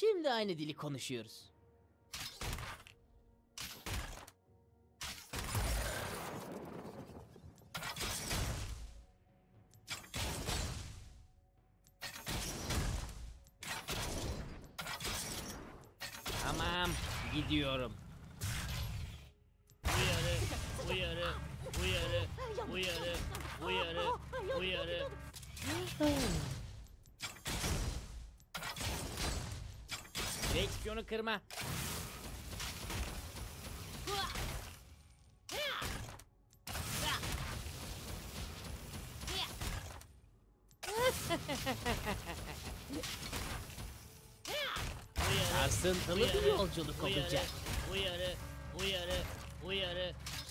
Şimdi aynı dili konuşuyoruz. Tamam, gidiyorum. Uyarı, uyarı, uyarı, uyarı, uyarı, uyarı. Direksiyonu kırma. Sarsıntılı bir yolculuk olacak. Uyarı, uyarı, uyarı.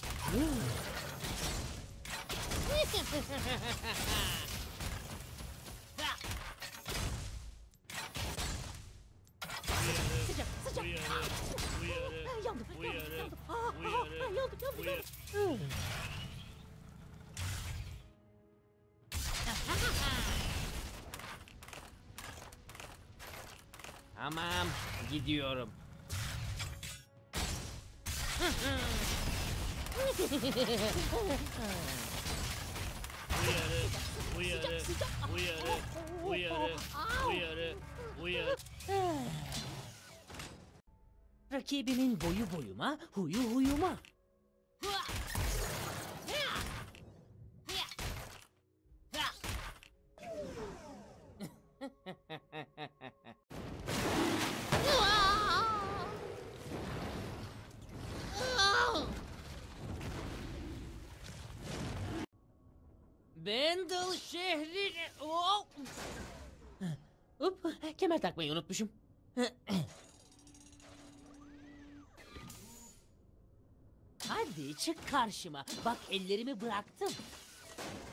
Sıcak, sıcak. Uyarı, uyarı, Yandım, uyarı, yandım. uyarı, Yandım. Tamam, gidiyorum. Uyarı, uyarı, uyarı, uyarı, uyarı, uyarı. Rakibimin boyu boyuma, huyu huyuma. Bendel şehri... Oh! Hop, kemer takmayı unutmuşum. Hadi çık karşıma. Bak ellerimi bıraktım.